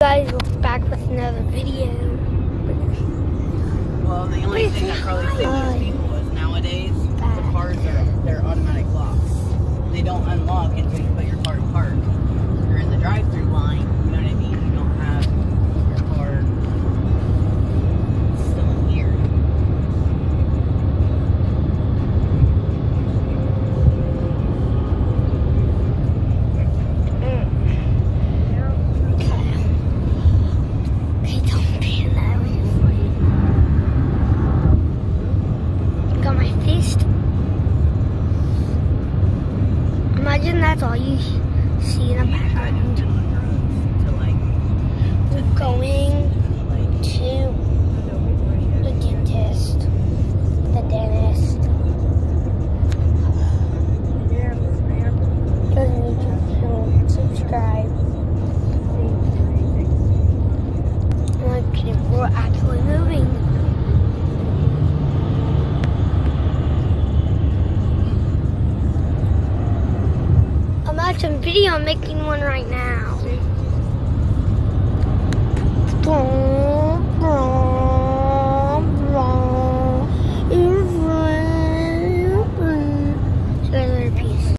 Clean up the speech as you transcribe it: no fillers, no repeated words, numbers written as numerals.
guys, we're back with another video. Well, the only thing that probably saves people is nowadays the cars they're automatic locks. They don't unlock until you put your car in park. You're in the drive-through line, you know what I mean? You don't have your car still in gear. Imagine that's all you see in the background. We're going to the dentist, the dentist. Doesn't need to subscribe. We're actually moving. I'm watching video, I'm making one right now. Boom.